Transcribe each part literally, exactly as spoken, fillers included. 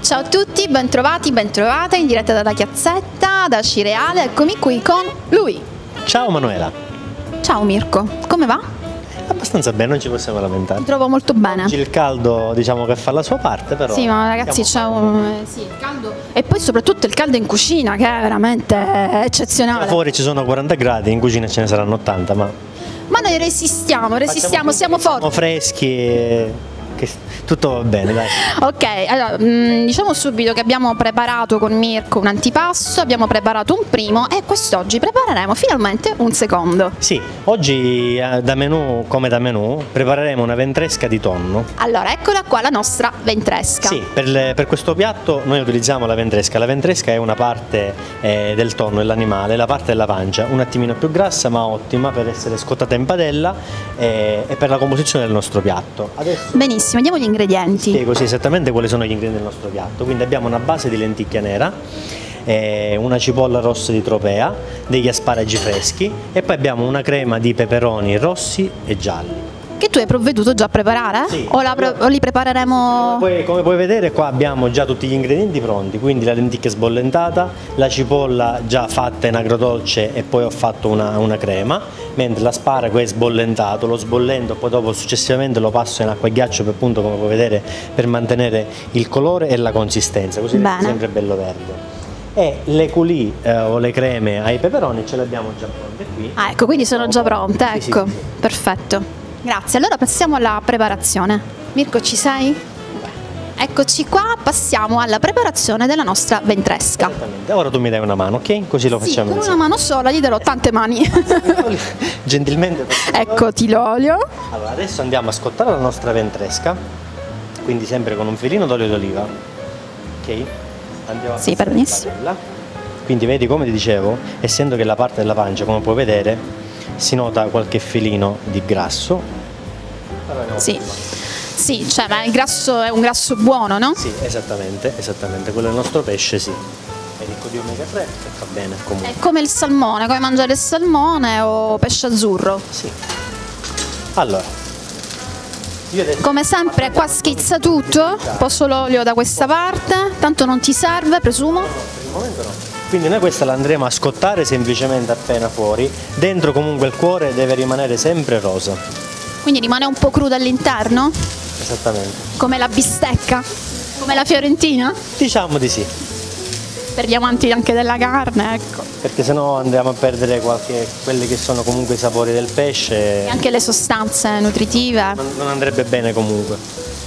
Ciao a tutti, bentrovati, bentrovate in diretta dalla Chiazzetta, da Cireale, eccomi qui con lui. Ciao Manuela. Ciao Mirko, come va? Abbastanza bene, non ci possiamo lamentare. Mi trovo molto bene. Oggi il caldo diciamo che fa la sua parte, però... Sì, ma ragazzi c'è un... Eh, sì, il caldo... E poi soprattutto il caldo in cucina, che è veramente eccezionale. Fuori ci sono quaranta gradi, in cucina ce ne saranno ottanta, ma... Ma noi resistiamo, resistiamo, siamo forti. Siamo freschi e... Che tutto va bene, dai. Ok, allora mh, diciamo subito che abbiamo preparato con Mirko un antipasto, abbiamo preparato un primo e quest'oggi prepareremo finalmente un secondo. Sì, oggi eh, da menù, come da menù, prepareremo una ventresca di tonno. Allora, eccola qua la nostra ventresca. Sì, per, le, per questo piatto noi utilizziamo la ventresca. La ventresca è una parte eh, del tonno, dell'animale, la parte della pancia, un attimino più grassa ma ottima per essere scottata in padella eh, e per la composizione del nostro piatto. Adesso... Benissimo. Andiamo agli ingredienti. Spiego sì, esattamente quali sono gli ingredienti del nostro piatto. Quindi abbiamo una base di lenticchia nera, eh, una cipolla rossa di tropea, degli asparagi freschi e poi abbiamo una crema di peperoni rossi e gialli. Che tu hai provveduto già a preparare? Sì. O, la, o li prepareremo? Poi, come puoi vedere qua abbiamo già tutti gli ingredienti pronti, quindi la lenticchia sbollentata, la cipolla già fatta in agrodolce e poi ho fatto una, una crema, mentre l'asparago è sbollentato, lo sbollento poi dopo successivamente lo passo in acqua e ghiaccio per appunto come puoi vedere per mantenere il colore e la consistenza, così è sempre bello verde. E le coulis eh, o le creme ai peperoni ce le abbiamo già pronte qui. Ah, ecco, quindi sono già pronte, sì, ecco, sì, sì. Perfetto. Grazie, allora passiamo alla preparazione. Mirko, ci sei? Eccoci qua, passiamo alla preparazione della nostra ventresca. Esattamente, ora tu mi dai una mano, ok? Così lo sì, facciamo con insieme. una mano sola gli darò tante mani. Gentilmente. Eccoti l'olio. Allora, adesso andiamo a scottare la nostra ventresca, quindi sempre con un filino d'olio d'oliva, ok? Andiamo a sì, permesso. Quindi vedi, come ti dicevo, essendo che la parte della pancia, come puoi vedere, si nota qualche filino di grasso. Sì, sì, cioè, ma il grasso è un grasso buono, no? Sì, esattamente, esattamente, quello del nostro pesce, sì. È ricco di omega tre e fa bene comunque. È come il salmone, come mangiare il salmone o pesce azzurro. Sì. Allora, io adesso... Come sempre qua schizza tutto, poso l'olio da questa parte, tanto non ti serve, presumo? No, no, per il momento no. Quindi noi questa la andremo a scottare semplicemente appena fuori, dentro comunque il cuore deve rimanere sempre rosa. Quindi rimane un po' crudo all'interno? Esattamente. Come la bistecca? Come la fiorentina? Diciamo di sì. Per gli amanti anche della carne, ecco. Perché sennò andiamo a perdere qualche, quelli che sono comunque i sapori del pesce. E anche le sostanze nutritive. Non, non andrebbe bene comunque.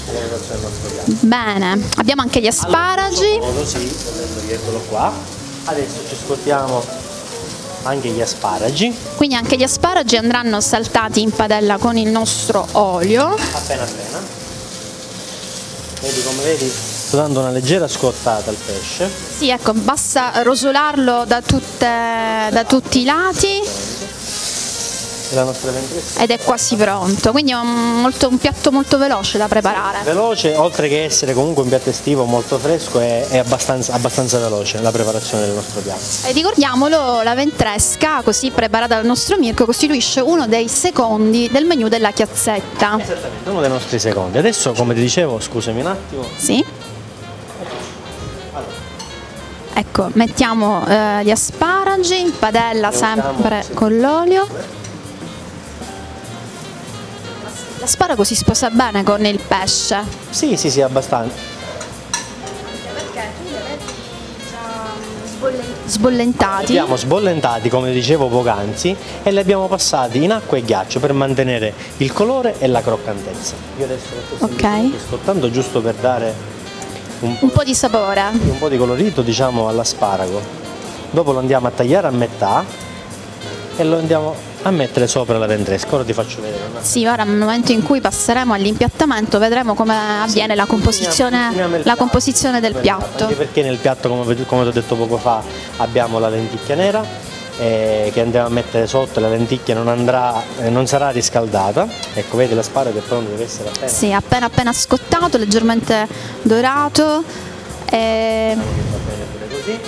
Bene, abbiamo anche gli asparagi. Allora, modo, sì, eccolo qua. Adesso ci scottiamo anche gli asparagi. Quindi anche gli asparagi andranno saltati in padella con il nostro olio. Appena appena. Vedi, come vedi, sto dando una leggera scottata al pesce. Sì, ecco, basta rosolarlo da, tutte, da tutti i lati. La nostra ventresca. Ed è quasi pronto, quindi è un, molto, un piatto molto veloce da preparare. Veloce, oltre che essere comunque un piatto estivo molto fresco, è, è abbastanza, abbastanza veloce la preparazione del nostro piatto. E ricordiamolo, la ventresca, così preparata dal nostro Mirko, costituisce uno dei secondi del menù della Chiazzetta. Esattamente, uno dei nostri secondi. Adesso, come ti dicevo, scusami un attimo. Sì. Allora. Ecco, mettiamo eh, gli asparagi in padella sempre sì. con l'olio. L'asparago si sposa bene con il pesce. Sì, sì, sì, abbastanza. Perché tu li avevi già sbollentati. Li abbiamo sbollentati, come dicevo poc'anzi, e li abbiamo passati in acqua e ghiaccio per mantenere il colore e la croccantezza. Io adesso lo sto okay. scottando giusto per dare un po', un po' di sapore. Un po' di colorito, diciamo, all'asparago. Dopo lo andiamo a tagliare a metà e lo andiamo a mettere sopra la ventresca. Ora ti faccio vedere. No? Sì, ora nel momento in cui passeremo all'impiattamento vedremo come avviene sì, la composizione, la piatto, composizione del piatto. Anche perché nel piatto, come, come ti ho detto poco fa, abbiamo la lenticchia nera eh, che andiamo a mettere sotto. La lenticchia non, andrà, eh, non sarà riscaldata. Ecco, vedi l'asparago è pronto, deve essere appena. Sì, appena appena scottato, leggermente dorato. E... Va bene pure così.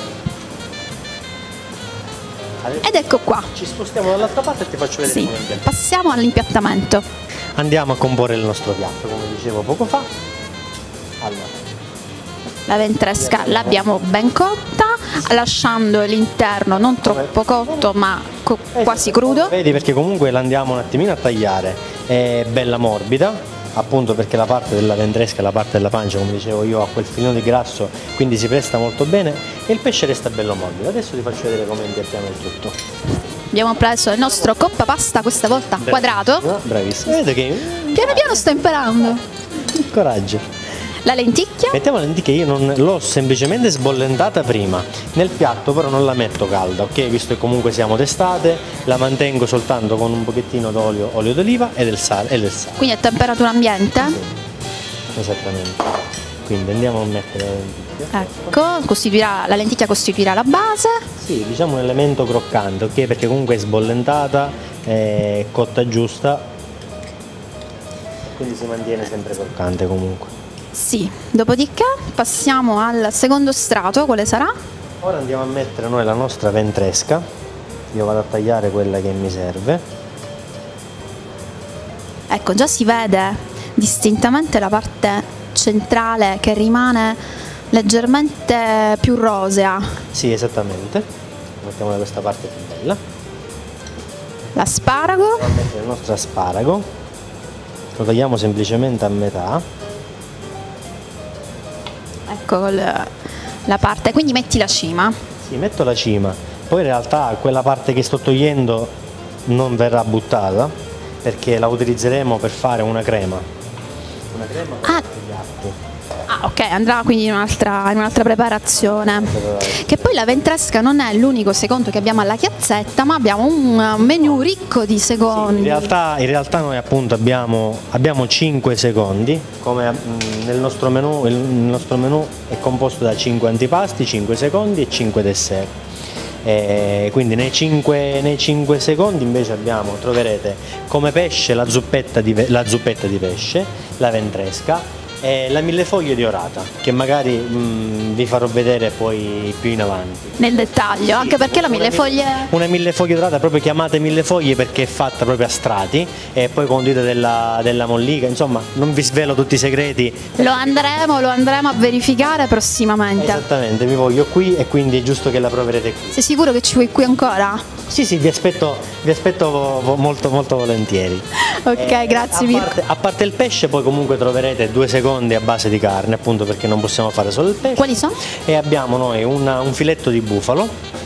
Adesso ed ecco qua. Ci spostiamo dall'altra parte e ti faccio vedere sì, come viene. Passiamo all'impiattamento. Andiamo a comporre il nostro piatto, come dicevo poco fa. Allora, La ventresca l'abbiamo ben cotta, lasciando l'interno non troppo cotto ma co quasi crudo. Vedi, perché comunque la andiamo un attimino a tagliare, è bella morbida, appunto perché la parte della ventresca, la parte della pancia, come dicevo io, ha quel filino di grasso, quindi si presta molto bene e il pesce resta bello morbido. Adesso ti faccio vedere come impiattiamo il tutto. Abbiamo preso il nostro coppa pasta, questa volta Bravissimo, quadrato. Bravissimo. Vedete che Piano piano sto imparando. coraggio. La lenticchia. Mettiamo la lenticchia, io non l'ho semplicemente sbollentata prima, nel piatto però non la metto calda, ok? Visto che comunque siamo d'estate, la mantengo soltanto con un pochettino d'olio, olio d'oliva e del sale. E del sale. Quindi a temperatura ambiente? Sì, esattamente. Quindi andiamo a mettere la lenticchia. Ecco, costituirà, la lenticchia costituirà la base. Sì, diciamo un elemento croccante, ok? Perché comunque è sbollentata, è cotta giusta, quindi si mantiene sempre croccante comunque. Sì, dopodiché passiamo al secondo strato, quale sarà? Ora andiamo a mettere noi la nostra ventresca, io vado a tagliare quella che mi serve. Ecco, già si vede distintamente la parte centrale che rimane leggermente più rosea. Sì, esattamente, mettiamo da questa parte più bella. L'asparago. Andiamo a mettere il nostro asparago, lo tagliamo semplicemente a metà. Ecco la, la parte, quindi metti la cima. Sì, metto la cima, poi in realtà quella parte che sto togliendo non verrà buttata perché la utilizzeremo per fare una crema. Una crema per Ah. i piatti. Ah, ok, andrà quindi in un'altra in un'altra preparazione. Che poi la ventresca non è l'unico secondo che abbiamo alla chiazzetta, ma abbiamo un menù ricco di secondi. In realtà, in realtà noi appunto abbiamo, abbiamo cinque secondi, come mh, nel nostro menù, il nostro menù è composto da cinque antipasti, cinque secondi e cinque dessert. E quindi nei cinque, nei cinque secondi invece abbiamo, troverete come pesce la zuppetta di, la zuppetta di pesce, la ventresca e la millefoglie di orata, che magari mh, vi farò vedere poi più in avanti. Nel dettaglio, anche perché la millefoglie... Una millefoglie dorata proprio chiamate millefoglie perché è fatta proprio a strati e poi condita della, della mollica, insomma non vi svelo tutti i segreti. Lo andremo, lo andremo a verificare prossimamente. Esattamente, vi voglio qui e quindi è giusto che la proverete qui. Sei sicuro che ci vuoi qui ancora? Sì, sì, vi aspetto, vi aspetto vo- vo- molto, molto volentieri. Ok, Eh, grazie a Mirko. parte, a parte il pesce poi comunque troverete due secondi a base di carne, appunto perché non possiamo fare solo il pesce. Quali sono? E abbiamo noi una- un filetto di bufalo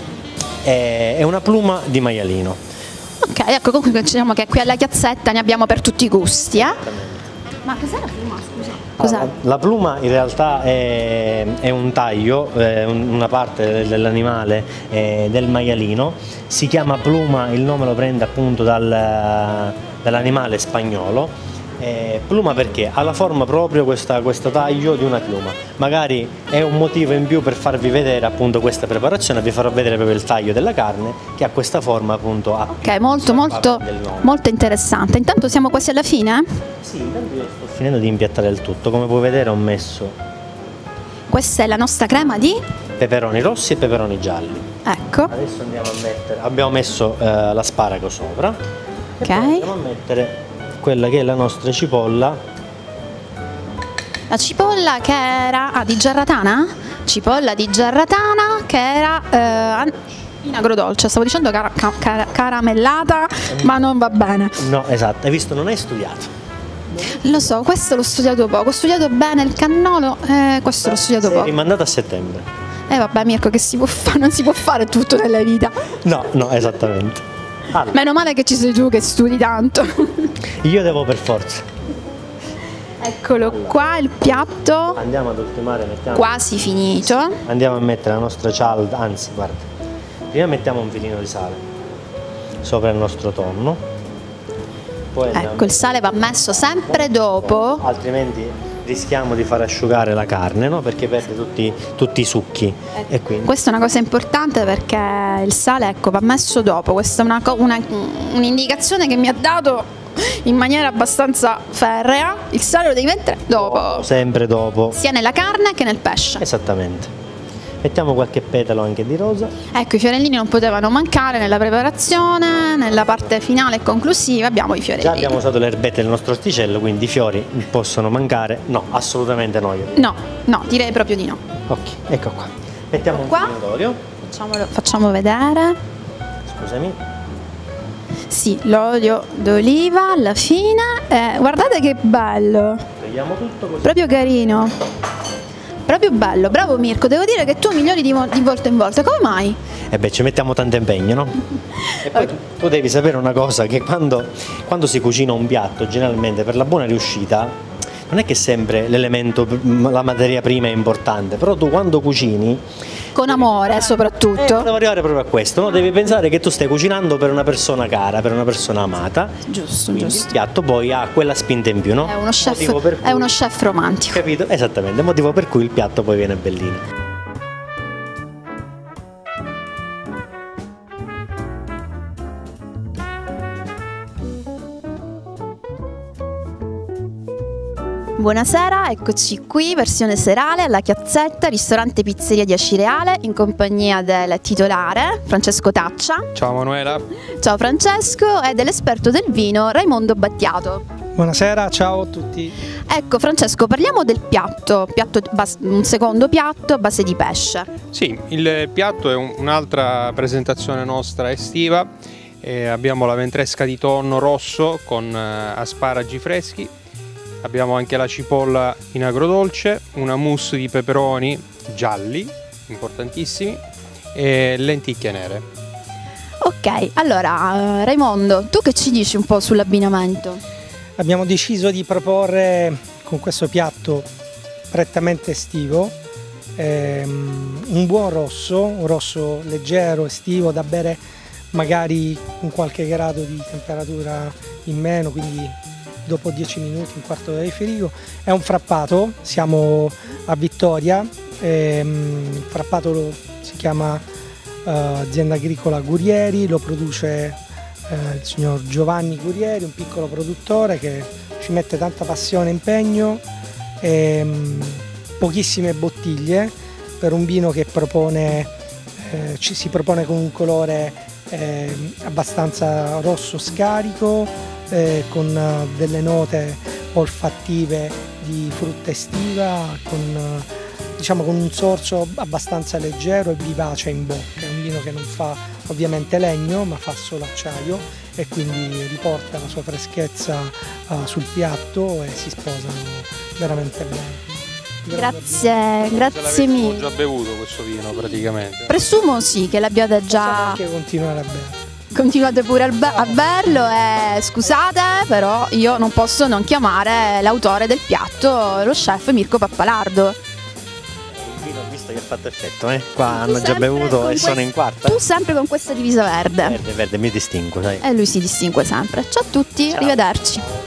e, e una pluma di maialino. Ok, ecco, comunque diciamo che qui alla chiazzetta ne abbiamo per tutti i gusti, eh? Ma cos'è la prima, scusa? Cos'è? La pluma in realtà è, è un taglio, è un- una parte dell'animale, eh, del maialino, si chiama pluma, il nome lo prende appunto dal- dall'animale spagnolo. Eh, pluma perché ha la forma proprio questa, questo taglio di una piuma, magari è un motivo in più per farvi vedere appunto questa preparazione, vi farò vedere proprio il taglio della carne che ha questa forma appunto a Ok, molto molto del nome. molto interessante. Intanto siamo quasi alla fine, eh? Sì, intanto io sto finendo di impiattare il tutto, come puoi vedere ho messo Questa è la nostra crema di... peperoni rossi e peperoni gialli. Ecco, Adesso andiamo a mettere, abbiamo messo eh, l'asparago sopra e Ok. poi andiamo a mettere quella che è la nostra cipolla. la cipolla che era... Ah, di Giarratana? Cipolla di Giarratana che era... eh, an- in agrodolce, stavo dicendo cara- ca- cara- caramellata, ma non va bene. No, esatto, hai visto, non hai studiato. Lo so, questo l'ho studiato poco, ho studiato bene il cannolo, eh, questo l'ho studiato Sei poco. rimandata a settembre. E eh, vabbè Mirko, che si può fare? Non si può fare tutto nella vita. No, no, esattamente. Allora, Meno male che ci sei tu che studi tanto. io devo per forza. Eccolo qua, il piatto Andiamo ad ultimare, mettiamo, quasi finito. andiamo a mettere la nostra cialda, anzi guarda, prima mettiamo un filino di sale sopra il nostro tonno. Poi andiamo Ecco, il sale va messo sempre dopo. altrimenti rischiamo di far asciugare la carne, no? Perché perde tutti, tutti i succhi e quindi Questa è una cosa importante perché il sale, ecco, va messo dopo. Questa è una co- una- un'indicazione che mi ha dato in maniera abbastanza ferrea. Il sale lo devi mettere dopo, sempre dopo. sia nella carne che nel pesce. Esattamente. Mettiamo qualche petalo anche di rosa. Ecco, i fiorellini non potevano mancare nella preparazione, nella parte finale e conclusiva abbiamo i fiorellini. Già abbiamo usato le erbette del nostro orticello, quindi i fiori possono mancare? No, assolutamente no. Io. No, no, direi proprio di no. Ok, ecco qua. Mettiamo un qua. pochino d'olio. Facciamolo, facciamo vedere. Scusami. Sì, l'olio d'oliva alla fine. Eh, guardate che bello. Togliamo tutto così. Proprio carino. Proprio bello, bravo Mirko, devo dire che tu migliori di, di volta in volta, come mai? E beh, ci mettiamo tanto impegno, no? E poi tu, tu devi sapere una cosa, che quando, quando si cucina un piatto, generalmente per la buona riuscita, non è che sempre l'elemento, la materia prima è importante, però tu quando cucini... Con amore soprattutto. Eh, devo arrivare proprio a questo, no? Devi pensare che tu stai cucinando per una persona cara, per una persona amata. Giusto, quindi giusto. il piatto poi ha quella spinta in più, no? È uno chef, Motivo per è cui- uno chef romantico. Capito? Esattamente, motivo per cui il piatto poi viene bellino. Buonasera, eccoci qui, versione serale alla Chiazzetta, ristorante pizzeria di Acireale, in compagnia del titolare Francesco Taccia. Ciao Manuela. Ciao Francesco, e dell'esperto del vino Raimondo Battiato. Buonasera, ciao a tutti. Ecco Francesco, parliamo del piatto, piatto bas- un secondo piatto a base di pesce. Sì, il piatto è un- un'altra presentazione nostra estiva. Eh, abbiamo la ventresca di tonno rosso con eh, asparagi freschi. Abbiamo anche la cipolla in agrodolce, una mousse di peperoni gialli, importantissimi, e lenticchie nere. Ok, allora eh, Raimondo, tu che ci dici un po' sull'abbinamento? Abbiamo deciso di proporre con questo piatto prettamente estivo ehm, un buon rosso, un rosso leggero, estivo, da bere magari con qualche grado di temperatura in meno, quindi dopo dieci minuti, un quarto d'ora di frigo. È un frappato, siamo a Vittoria, ehm, il frappato lo, si chiama eh, Azienda Agricola Gurieri, lo produce eh, il signor Giovanni Gurieri, un piccolo produttore che ci mette tanta passione e impegno, ehm, pochissime bottiglie per un vino che propone, eh, ci si propone con un colore eh, abbastanza rosso scarico, Eh, con uh, delle note olfattive di frutta estiva, con, uh, diciamo, con un sorso abbastanza leggero e vivace in bocca. È un vino che non fa ovviamente legno, ma fa solo acciaio, e quindi riporta la sua freschezza uh, sul piatto e si sposano veramente bene. Grazie, grazie Ho mille. già bevuto questo vino praticamente. Presumo sì che l'abbiate Possiamo già... anche continuare a bere. Continuate pure a, be- a berlo e scusate, però io non posso non chiamare l'autore del piatto, lo chef Mirko Pappalardo. Il vino ho visto che ha fatto effetto, eh? Qua Tu hanno già sempre bevuto con e sono quest- in quarta. Tu sempre con questa divisa verde. Verde, verde, mi distingo, sai. E lui si distingue sempre. Ciao a tutti, Ciao. arrivederci.